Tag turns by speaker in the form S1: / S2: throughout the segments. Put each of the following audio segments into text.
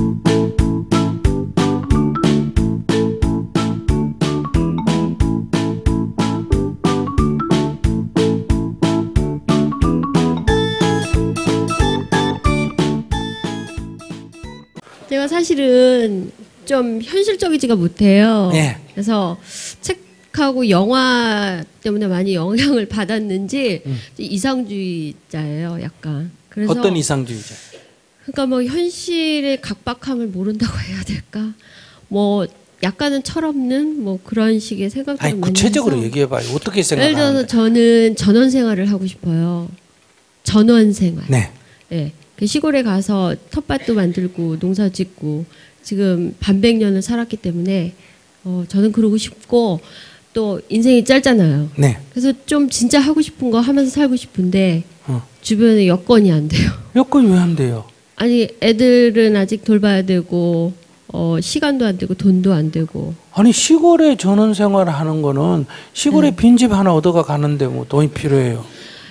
S1: 제가 사실은 좀 현실적이지가 못해요.
S2: 예.
S1: 그래서 책하고 영화 때문에 많이 영향을 받았는지 이상주의자예요, 약간. 그래서
S2: 어떤 이상주의자?
S1: 그러니까 뭐 현실의 각박함을 모른다고 해야 될까? 뭐 약간은 철없는 뭐 그런 식의 생각들을
S2: 아니
S1: 많이
S2: 구체적으로
S1: 해서
S2: 얘기해봐요. 어떻게
S1: 예를 들어서
S2: 생각하는데?
S1: 저는 전원 생활을 하고 싶어요. 전원 생활.
S2: 네.
S1: 예. 그 시골에 가서 텃밭도 만들고 농사 짓고 지금 반백년을 살았기 때문에 저는 그러고 싶고 또 인생이 짧잖아요.
S2: 네.
S1: 그래서 좀 진짜 하고 싶은 거 하면서 살고 싶은데
S2: 어.
S1: 주변에 여건이 안 돼요.
S2: 여건이 왜 안 돼요?
S1: 아니 애들은 아직 돌봐야 되고 시간도 안 되고 돈도 안 되고.
S2: 아니 시골에 전원생활을 하는 거는 시골에 빈집 하나 얻어가 가는데 뭐 돈이 필요해요.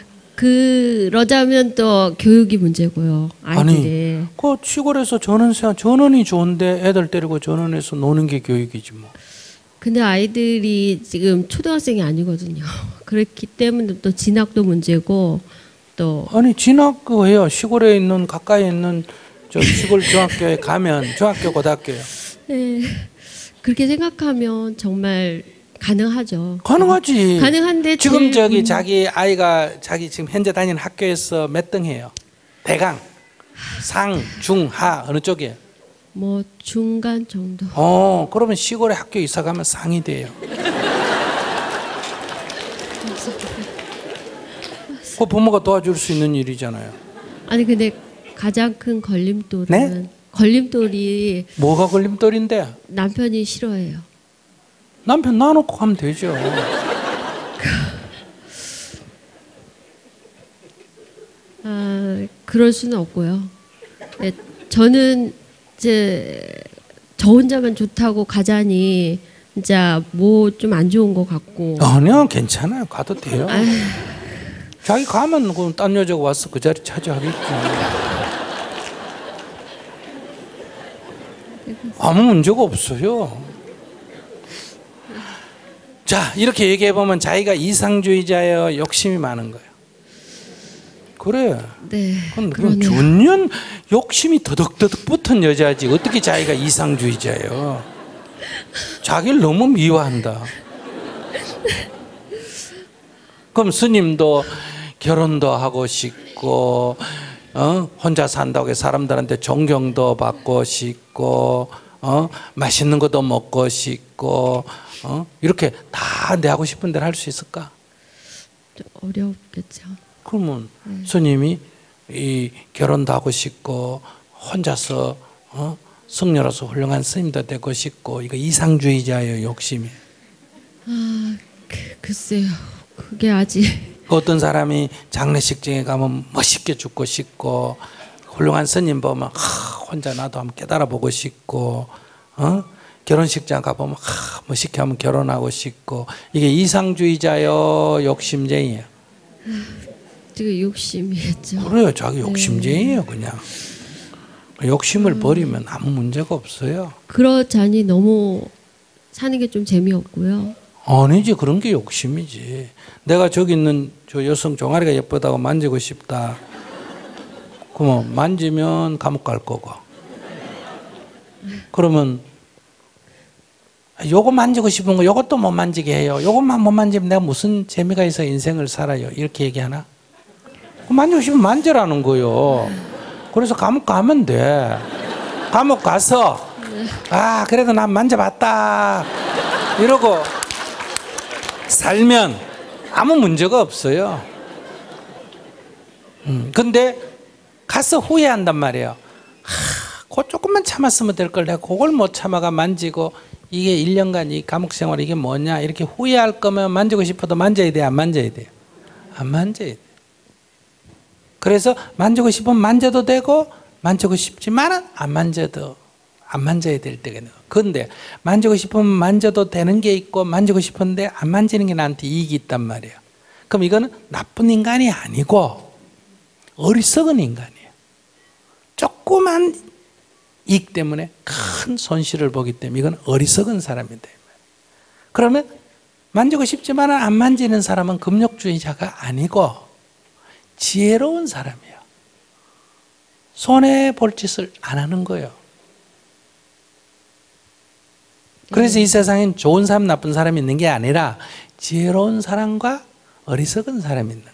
S1: 그러자면 또 교육이 문제고요. 아이들의.
S2: 아니 그 시골에서 전원생활 전원이 좋은데 애들 데리고 전원에서 노는 게 교육이지 뭐.
S1: 근데 아이들이 지금 초등학생이 아니거든요. 그렇기 때문에 또 진학도 문제고 또
S2: 아니 진학 그 해요. 시골에 있는 가까이 있는 저 시골 중학교에 가면 중학교 고등학교요.
S1: 네, 그렇게 생각하면 정말 가능하죠.
S2: 가능하지.
S1: 가능한데
S2: 지금 저기 자기 아이가 자기 지금 현재 다니는 학교에서 몇 등 해요? 대강, 상, 중, 하 어느 쪽이에요?
S1: 뭐 중간 정도.
S2: 그러면 시골에 학교 이사 가면 상이 돼요. 그 부모가 도와줄 수 있는 일이잖아요.
S1: 아니 근데 가장 큰 걸림돌은
S2: 네?
S1: 걸림돌이
S2: 뭐가 걸림돌인데?
S1: 남편이 싫어해요.
S2: 남편 놔놓고 가면 되죠.
S1: 그럴 수는 없고요. 네, 저는 이제 저 혼자만 좋다고 가자니 진짜 뭐 좀 안 좋은 것 같고.
S2: 아니요, 괜찮아요. 가도 돼요. 자기 가면 그 딴 여자가 와서 그 자리 차지하겠지. 아무 문제가 없어요. 자, 이렇게 얘기해 보면 자기가 이상주의자예요, 욕심이 많은 거예요. 그래.
S1: 네.
S2: 그건 전년 욕심이 더덕더덕 붙은 여자지 어떻게 자기가 이상주의자예요? 자기를 너무 미워한다. 그럼 스님도 결혼도 하고 싶고 혼자 산다고 해서 사람들한테 존경도 받고 싶고 맛있는 것도 먹고 싶고 이렇게 다 내 하고 싶은 대로 할 수 있을까?
S1: 좀 어렵겠죠.
S2: 그러면 스님이 이 결혼도 하고 싶고 혼자서 승려로서 훌륭한 스님도 되고 싶고 이거 이상주의자예요, 욕심이.
S1: 글쎄요. 그게 아직
S2: 어떤 사람이 장례식장에 가면 멋있게 죽고 싶고 훌륭한 스님 보면 혼자 나도 한번 깨달아 보고 싶고 결혼식장 가보면 멋있게 한번 결혼하고 싶고 이게 이상주의자요, 욕심쟁이에요?
S1: 지금 욕심이겠죠.
S2: 그래요. 자기 욕심쟁이에요. 그냥 욕심을 버리면 아무 문제가 없어요.
S1: 그러자니 너무 사는 게 좀 재미없고요.
S2: 아니지, 그런 게 욕심이지. 내가 저기 있는 저 여성 종아리가 예쁘다고 만지고 싶다. 그러면 만지면 감옥 갈 거고. 그러면 요거 만지고 싶은 거 요것도 못 만지게 해요. 요것만 못 만지면 내가 무슨 재미가 있어 인생을 살아요. 이렇게 얘기하나? 만지고 싶으면 만지라는 거요. 그래서 감옥 가면 돼. 감옥 가서 그래도 난 만져봤다 이러고 살면 아무 문제가 없어요. 근데 가서 후회한단 말이에요. 그 조금만 참았으면 될 걸 내가 그걸 못 참아가 만지고 이게 1년간 이 감옥 생활 이게 뭐냐 이렇게 후회할 거면 만지고 싶어도 만져야 돼, 안 만져야 돼요? 안 만져야 돼. 그래서 만지고 싶으면 만져도 되고 만지고 싶지만은 안 만져야 될 때가 있는 거예요. 그런데 만지고 싶으면 만져도 되는 게 있고 만지고 싶은데 안 만지는 게 나한테 이익이 있단 말이에요. 그럼 이거는 나쁜 인간이 아니고 어리석은 인간이에요. 조그만 이익 때문에 큰 손실을 보기 때문에 이건 어리석은 사람이다. 그러면 만지고 싶지만 안 만지는 사람은 금욕주의자가 아니고 지혜로운 사람이에요. 손해볼 짓을 안 하는 거예요. 그래서 이 세상엔 좋은 사람, 나쁜 사람이 있는 게 아니라 지혜로운 사람과 어리석은 사람이 있는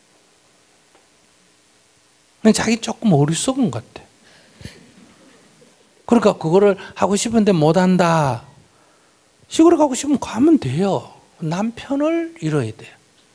S2: 거예요. 자기 조금 어리석은 것 같아. 그러니까 그거를 하고 싶은데 못한다. 시골에 가고 싶으면 가면 돼요. 남편을 잃어야 돼요.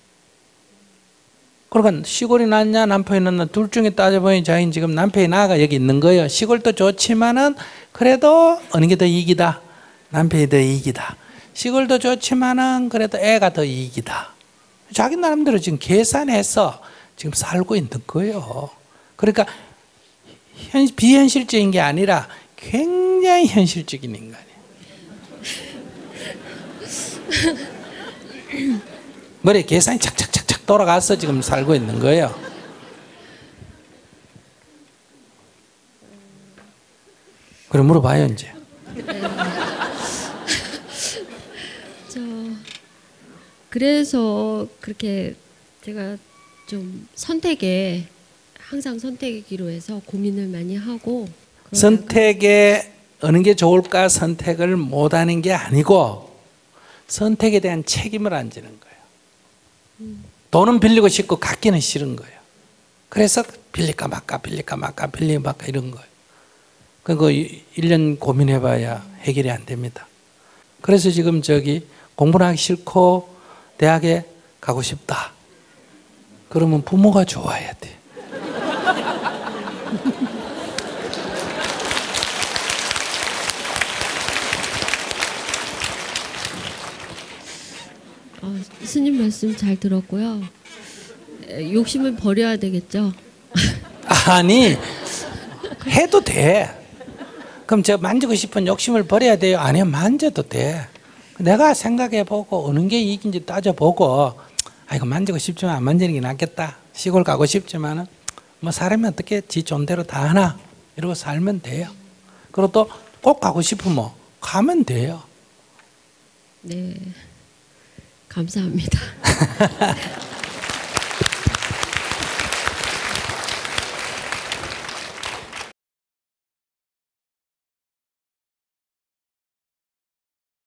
S2: 그러니까 시골이 낫냐 남편이 낫냐 둘 중에 따져보니 자기는 지금 남편이 나아가 여기 있는 거예요. 시골도 좋지만은 그래도 어느 게 더 이익이다. 남편이 더 이익이다. 시골도 좋지만은 그래도 애가 더 이익이다. 자기 나름대로 지금 계산해서 지금 살고 있는 거예요. 그러니까 비현실적인 게 아니라 굉장히 현실적인 인간이에요. 머리에 계산이 착착착착 돌아가서 지금 살고 있는 거예요. 그래 물어봐요 이제.
S1: 그래서 그렇게 제가 좀 항상 선택의 기로에서 고민을 많이 하고
S2: 선택에 어느 게 좋을까 선택을 못하는 게 아니고 선택에 대한 책임을 안 지는 거예요. 돈은 빌리고 싶고 갖기는 싫은 거예요. 그래서 빌릴까 말까 빌릴까 말까 빌릴까 말까 이런 거예요. 그거 1년 고민해봐야 해결이 안 됩니다. 그래서 지금 공부를 하기 싫고 대학에 가고 싶다. 그러면 부모가 좋아야 돼.
S1: 스님 말씀 잘 들었고요. 욕심을 버려야 되겠죠.
S2: 아니 해도 돼. 그럼 제가 만지고 싶은 욕심을 버려야 돼요? 아니요, 만져도 돼. 내가 생각해보고 어느 게 이익인지 따져보고 이거 만지고 싶지만 안 만지는 게 낫겠다. 시골 가고 싶지만은 뭐 사람이 어떻게 지 존대로 다 하나 이러고 살면 돼요. 그리고 또 꼭 가고 싶으면 가면 돼요.
S1: 네, 감사합니다.